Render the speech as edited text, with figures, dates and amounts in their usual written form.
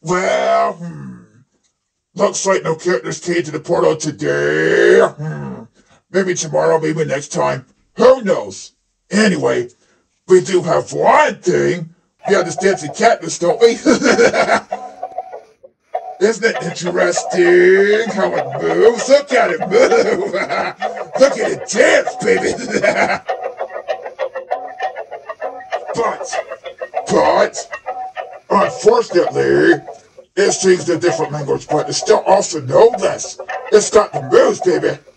Well, looks like no characters came to the portal today. Maybe tomorrow, maybe next time. Who knows? Anyway, we do have one thing. We have this dancing cactus, don't we? Isn't it interesting how it moves? Look at it move! Look at it dance, baby! but, unfortunately, it sings a different language, but it still also knows this. It's got the moves, baby.